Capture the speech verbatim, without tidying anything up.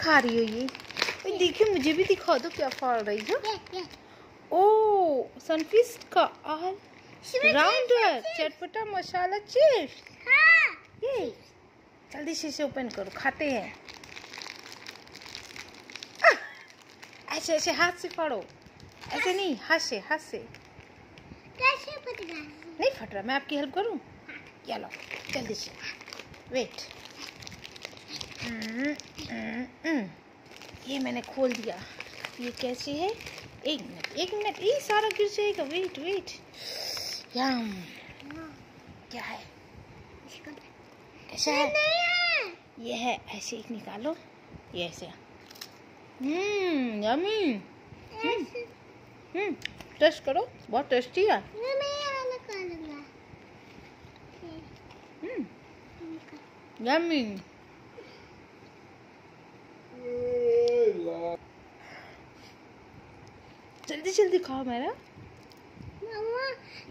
खा रही हो ये? देखिए मुझे भी दिखा दो क्या फाड़ रही हो। ओ सनफिश का आल राउंडर चटपटा मसाला चिप्स। हाँ, ये जल्दी से इसे ओपन करो, खाते हैं। ऐसे ऐसे हाथ से फाड़ो, ऐसे नहीं, हाथ से, हाथ से। कैसे फट रहा है? नहीं फट रहा, मैं आपकी हेल्प करूं? या लो जल्दी से, वेट। ये मैंने खोल दिया। ये कैसे है? एक मिनट एक मिनट, ये सारा गिर जाएगा। Wait wait. यम, क्या है? कैसा है? ये है, ऐसे एक निकालो, ये ऐसे। हम्म यम्मी। हम्म टेस्ट करो, बहुत टेस्टी है। Hmm yummy. जल्दी जल्दी खाओ मेरा। मामा